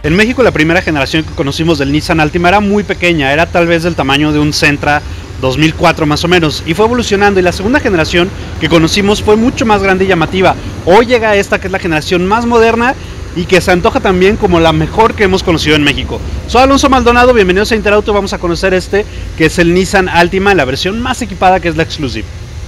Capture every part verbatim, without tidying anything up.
En México la primera generación que conocimos del Nissan Altima era muy pequeña, era tal vez del tamaño de un Sentra dos mil cuatro más o menos, y fue evolucionando, y la segunda generación que conocimos fue mucho más grande y llamativa. Hoy llega esta, que es la generación más moderna y que se antoja también como la mejor que hemos conocido en México. Soy Alonso Maldonado, bienvenidos a Interauto. Vamos a conocer este, que es el Nissan Altima, la versión más equipada, que es la Exclusive.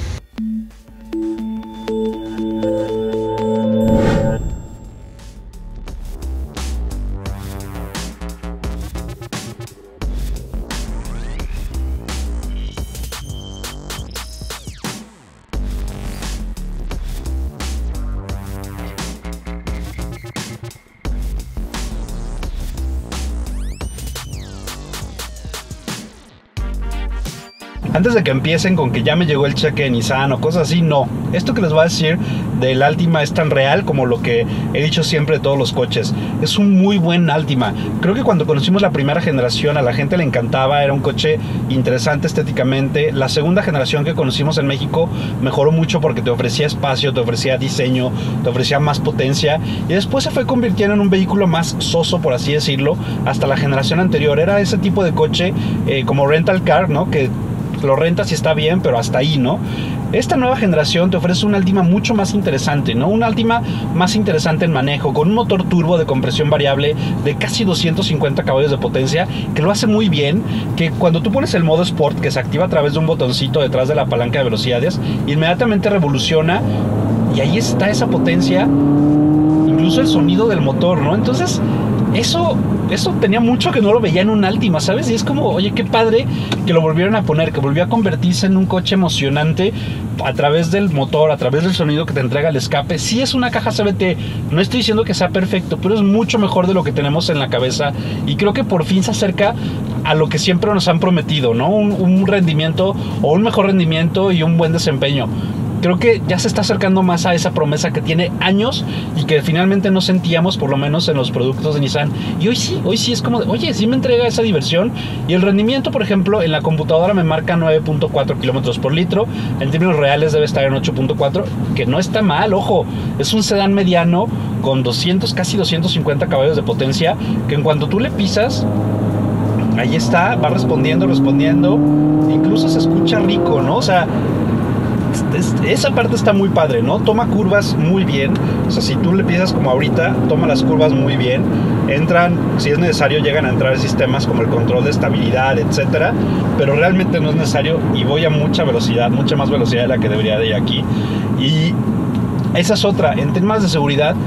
Antes de que empiecen con que ya me llegó el cheque de Nissan o cosas así, no. Esto que les voy a decir del Altima es tan real como lo que he dicho siempre de todos los coches. Es un muy buen Altima. Creo que cuando conocimos la primera generación a la gente le encantaba, era un coche interesante estéticamente. La segunda generación que conocimos en México mejoró mucho porque te ofrecía espacio, te ofrecía diseño, te ofrecía más potencia, y después se fue convirtiendo en un vehículo más soso, por así decirlo, hasta la generación anterior. Era ese tipo de coche eh, como rental car, ¿no? Que lo rentas y está bien, pero hasta ahí, ¿no? Esta nueva generación te ofrece un Altima mucho más interesante, ¿no? Un Altima más interesante en manejo, con un motor turbo de compresión variable de casi doscientos cincuenta caballos de potencia, que lo hace muy bien, que cuando tú pones el modo Sport, que se activa a través de un botoncito detrás de la palanca de velocidades, inmediatamente revoluciona, y ahí está esa potencia, incluso el sonido del motor, ¿no? Entonces, eso... Eso tenía mucho que no lo veía en un Altima, ¿sabes? Y es como, oye, qué padre que lo volvieron a poner, que volvió a convertirse en un coche emocionante a través del motor, a través del sonido que te entrega el escape. Sí es una caja C V T, no estoy diciendo que sea perfecto, pero es mucho mejor de lo que tenemos en la cabeza, y creo que por fin se acerca a lo que siempre nos han prometido, ¿no? Un, un rendimiento, o un mejor rendimiento y un buen desempeño. Creo que ya se está acercando más a esa promesa que tiene años y que finalmente no sentíamos, por lo menos en los productos de Nissan. Y hoy sí, hoy sí es como de, oye, sí me entrega esa diversión. Y el rendimiento, por ejemplo, en la computadora me marca nueve punto cuatro kilómetros por litro. En términos reales debe estar en ocho punto cuatro, que no está mal, ojo. Es un sedán mediano con doscientos, casi doscientos cincuenta caballos de potencia, que en cuanto tú le pisas, ahí está, va respondiendo, respondiendo. Incluso se escucha rico, ¿no? O sea, esa parte está muy padre, ¿no? Toma curvas muy bien. O sea, si tú le piensas como ahorita, toma las curvas muy bien. Entran, si es necesario, llegan a entrar sistemas como el control de estabilidad, etcétera. Pero realmente no es necesario, y voy a mucha velocidad, mucha más velocidad de la que debería de ir aquí. Y esa es otra. En temas de seguridad,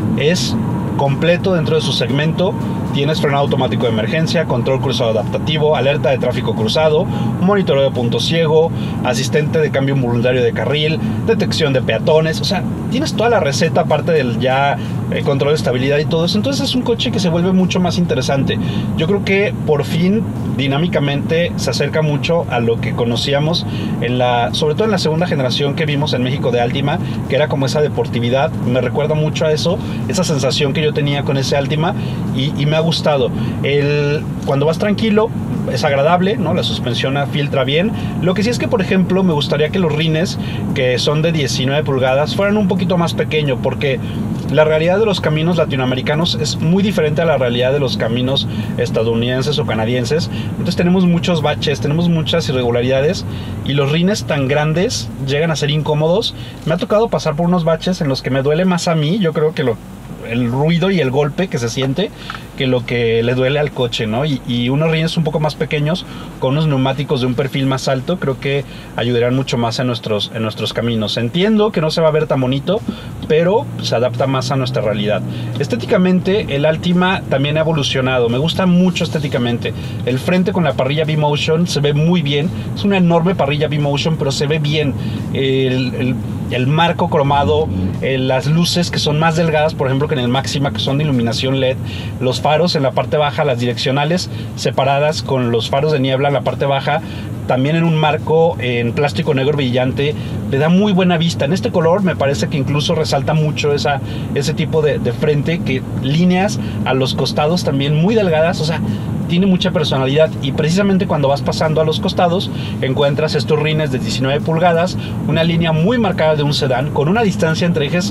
es completo dentro de su segmento. Tienes frenado automático de emergencia, control cruzado adaptativo, alerta de tráfico cruzado, monitoreo de punto ciego, asistente de cambio involuntario de carril, detección de peatones. O sea, tienes toda la receta aparte del ya eh, control de estabilidad y todo eso. Entonces es un coche que se vuelve mucho más interesante. Yo creo que por fin dinámicamente se acerca mucho a lo que conocíamos en la, sobre todo en la segunda generación que vimos en México de Altima, que era como esa deportividad. Me recuerda mucho a eso, esa sensación que yo tenía con ese Altima, y, y me ha gustado. El, cuando vas tranquilo es agradable, ¿no? La suspensión filtra bien. Lo que sí es que, por ejemplo, me gustaría que los rines, que son de diecinueve pulgadas, fueran un poquito más pequeños, porque la realidad de los caminos latinoamericanos es muy diferente a la realidad de los caminos estadounidenses o canadienses. Entonces tenemos muchos baches, tenemos muchas irregularidades, y los rines tan grandes llegan a ser incómodos. Me ha tocado pasar por unos baches en los que me duele más a mí, yo creo que lo el ruido y el golpe que se siente, que lo que le duele al coche, ¿no? Y, y unos rines un poco más pequeños, con unos neumáticos de un perfil más alto, creo que ayudarán mucho más en nuestros, en nuestros caminos. Entiendo que no se va a ver tan bonito, pero se adapta más a nuestra realidad. Estéticamente, el Altima también ha evolucionado. Me gusta mucho estéticamente. El frente con la parrilla V-Motion se ve muy bien. Es una enorme parrilla V-Motion, pero se ve bien. El, el, el marco cromado, eh, las luces que son más delgadas, por ejemplo, que en el Máxima, que son de iluminación L E D, los faros en la parte baja, las direccionales separadas con los faros de niebla en la parte baja, también en un marco en plástico negro brillante, le da muy buena vista. En este color me parece que incluso resalta mucho esa, ese tipo de, de frente, que líneas a los costados también muy delgadas, o sea, tiene mucha personalidad. Y precisamente cuando vas pasando a los costados encuentras estos rines de diecinueve pulgadas, una línea muy marcada de un sedán, con una distancia entre ejes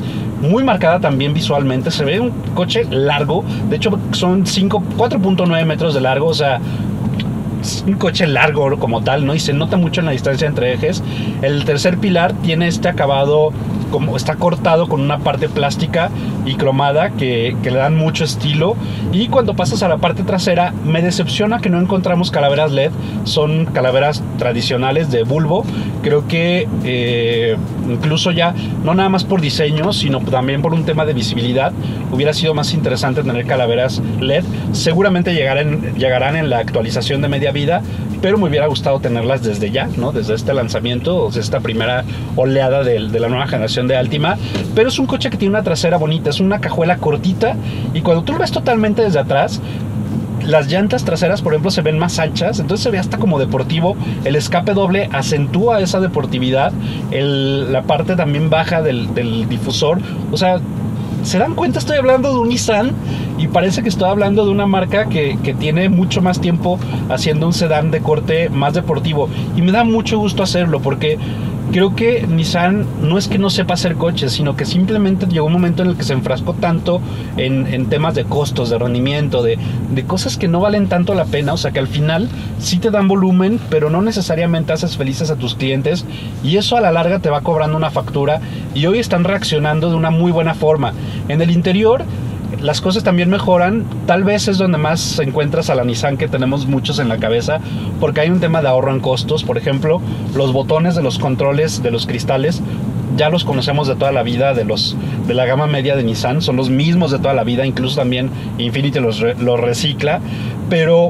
muy marcada también visualmente. Se ve un coche largo, de hecho son cuatro punto nueve metros de largo, o sea, es un coche largo como tal, ¿no? Y se nota mucho en la distancia entre ejes. El tercer pilar tiene este acabado, como está cortado con una parte plástica y cromada que, que le dan mucho estilo. Y cuando pasas a la parte trasera, me decepciona que no encontramos calaveras L E D. Son calaveras tradicionales de bulbo. Creo que eh, incluso ya, no nada más por diseño, sino también por un tema de visibilidad, hubiera sido más interesante tener calaveras L E D. Seguramente llegarán, llegarán en la actualización de media vida, pero me hubiera gustado tenerlas desde ya, ¿no? Desde este lanzamiento, desde esta primera oleada de, de la nueva generación de Altima. Pero es un coche que tiene una trasera bonita, es una cajuela cortita, y cuando tú lo ves totalmente desde atrás, las llantas traseras, por ejemplo, se ven más anchas, entonces se ve hasta como deportivo. El escape doble acentúa esa deportividad. El, la parte también baja del, del difusor, o sea, ¿se dan cuenta? Estoy hablando de un Nissan y parece que estoy hablando de una marca que, que tiene mucho más tiempo haciendo un sedán de corte más deportivo, y me da mucho gusto hacerlo, porque creo que Nissan no es que no sepa hacer coches, sino que simplemente llegó un momento en el que se enfrascó tanto en, en temas de costos, de rendimiento, de, de cosas que no valen tanto la pena. O sea, que al final sí te dan volumen, pero no necesariamente haces felices a tus clientes, y eso a la larga te va cobrando una factura, y hoy están reaccionando de una muy buena forma. En el interior las cosas también mejoran. Tal vez es donde más encuentras a la Nissan que tenemos muchos en la cabeza, porque hay un tema de ahorro en costos. Por ejemplo, los botones de los controles de los cristales ya los conocemos de toda la vida, de los de la gama media de Nissan, son los mismos de toda la vida. Incluso también Infiniti los, re, los recicla, pero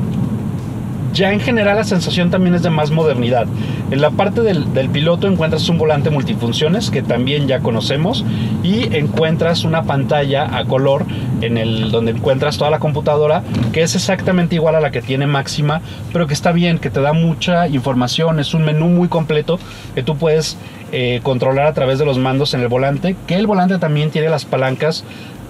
ya en general la sensación también es de más modernidad. En la parte del, del piloto encuentras un volante multifunciones que también ya conocemos, y encuentras una pantalla a color en el donde encuentras toda la computadora, que es exactamente igual a la que tiene Máxima, pero que está bien, que te da mucha información. Es un menú muy completo que tú puedes eh, controlar a través de los mandos en el volante, que el volante también tiene las palancas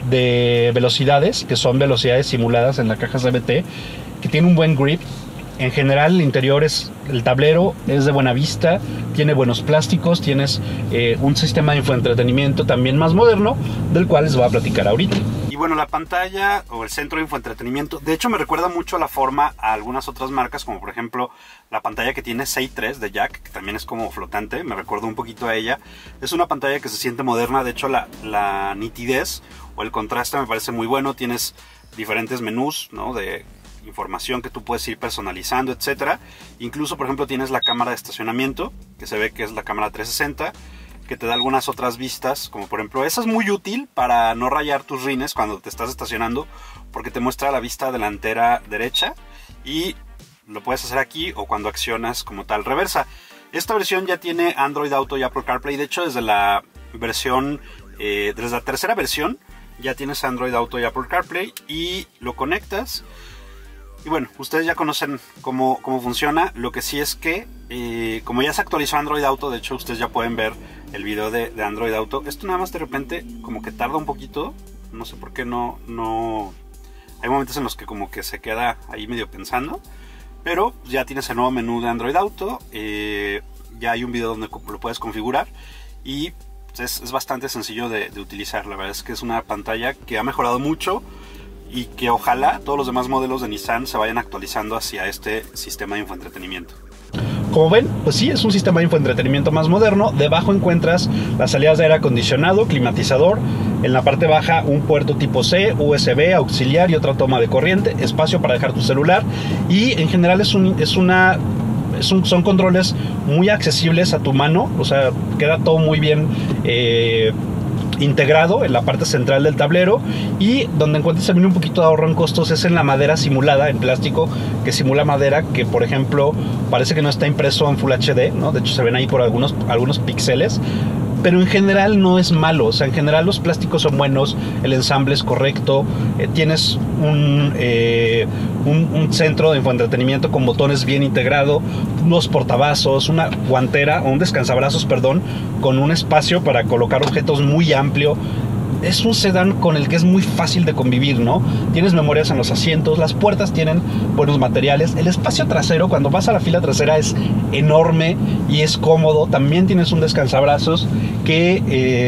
de velocidades, que son velocidades simuladas en la caja C V T, que tiene un buen grip. En general el interior es, el tablero es de buena vista, tiene buenos plásticos, tienes eh, un sistema de infoentretenimiento también más moderno, del cual les voy a platicar ahorita. Y bueno, la pantalla o el centro de infoentretenimiento, de hecho me recuerda mucho la forma a algunas otras marcas, como por ejemplo la pantalla que tiene seis tres de Jack, que también es como flotante, me recuerda un poquito a ella. Es una pantalla que se siente moderna, de hecho la, la nitidez o el contraste me parece muy bueno. Tienes diferentes menús, ¿no?, de información que tú puedes ir personalizando, etcétera. Incluso, por ejemplo, tienes la cámara de estacionamiento, que se ve que es la cámara trescientos sesenta, que te da algunas otras vistas, como por ejemplo, esa es muy útil para no rayar tus rines cuando te estás estacionando, porque te muestra la vista delantera derecha, y lo puedes hacer aquí o cuando accionas como tal reversa. Esta versión ya tiene Android Auto y Apple CarPlay. De hecho, desde la versión, eh, desde la tercera versión ya tienes Android Auto y Apple CarPlay, y lo conectas. Y bueno, ustedes ya conocen cómo, cómo funciona. Lo que sí es que, eh, como ya se actualizó Android Auto, de hecho ustedes ya pueden ver el video de, de Android Auto. Esto nada más de repente como que tarda un poquito. No sé por qué no, no... Hay momentos en los que como que se queda ahí medio pensando. Pero ya tienes el nuevo menú de Android Auto. Eh, ya hay un video donde lo puedes configurar. Y es, es bastante sencillo de, de utilizar. La verdad es que es una pantalla que ha mejorado mucho, y que ojalá todos los demás modelos de Nissan se vayan actualizando hacia este sistema de infoentretenimiento. Como ven, pues sí, es un sistema de infoentretenimiento más moderno. Debajo encuentras las salidas de aire acondicionado, climatizador. En la parte baja un puerto tipo C, U S B, auxiliar y otra toma de corriente. Espacio para dejar tu celular. Y en general es, un, es una... Es un, son controles muy accesibles a tu mano. O sea, queda todo muy bien eh, integrado en la parte central del tablero, y donde encuentras también un poquito de ahorro en costos es en la madera simulada, en plástico que simula madera, que por ejemplo parece que no está impreso en Full H D, ¿no? De hecho se ven ahí por algunos, algunos píxeles, pero en general no es malo. O sea, en general los plásticos son buenos, el ensamble es correcto, eh, tienes un, eh, un, un centro de infoentretenimiento con botones bien integrado, unos portavasos, una guantera o un descansabrazos, perdón, con un espacio para colocar objetos muy amplio. Es un sedán con el que es muy fácil de convivir, ¿no? Tienes memorias en los asientos, las puertas tienen buenos materiales, el espacio trasero cuando vas a la fila trasera es enorme y es cómodo. También tienes un descansabrazos que eh,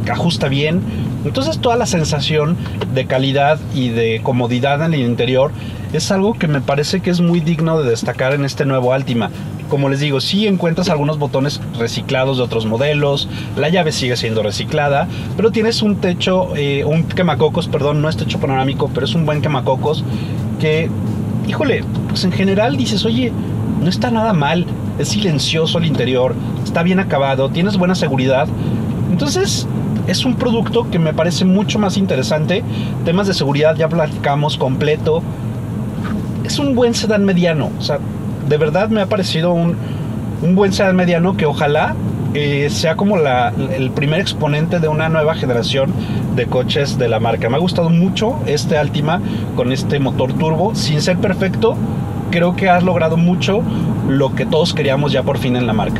ajusta bien. Entonces toda la sensación de calidad y de comodidad en el interior es algo que me parece que es muy digno de destacar en este nuevo Altima. Como les digo, sí encuentras algunos botones reciclados de otros modelos, la llave sigue siendo reciclada, pero tienes un techo, eh, un quemacocos, perdón, no es techo panorámico, pero es un buen quemacocos que, híjole, pues en general dices, oye, no está nada mal, es silencioso el interior, está bien acabado, tienes buena seguridad. Entonces es un producto que me parece mucho más interesante. Temas de seguridad ya platicamos completo. Es un buen sedán mediano, o sea, de verdad me ha parecido un, un buen sedán mediano que ojalá eh, sea como la, el primer exponente de una nueva generación de coches de la marca. Me ha gustado mucho este Altima con este motor turbo, sin ser perfecto. Creo que has logrado mucho lo que todos queríamos ya por fin en la marca.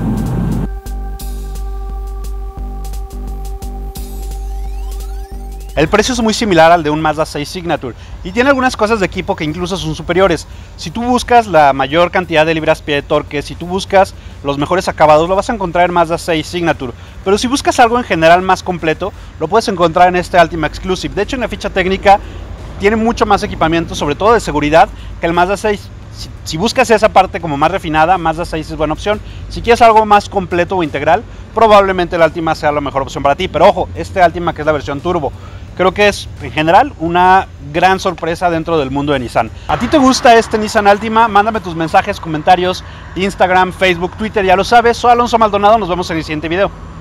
El precio es muy similar al de un Mazda seis Signature y tiene algunas cosas de equipo que incluso son superiores. Si tú buscas la mayor cantidad de libras-pie de torque, si tú buscas los mejores acabados, lo vas a encontrar en Mazda seis Signature. Pero si buscas algo en general más completo, lo puedes encontrar en este Altima Exclusive. De hecho, en la ficha técnica tiene mucho más equipamiento, sobre todo de seguridad, que el Mazda seis. Si, si buscas esa parte como más refinada, Mazda seis es buena opción. Si quieres algo más completo o integral, probablemente el Altima sea la mejor opción para ti. Pero ojo, este Altima, que es la versión turbo, creo que es en general una gran sorpresa dentro del mundo de Nissan. ¿A ti te gusta este Nissan Altima? Mándame tus mensajes, comentarios, Instagram, Facebook, Twitter, ya lo sabes. Soy Alonso Maldonado, nos vemos en el siguiente video.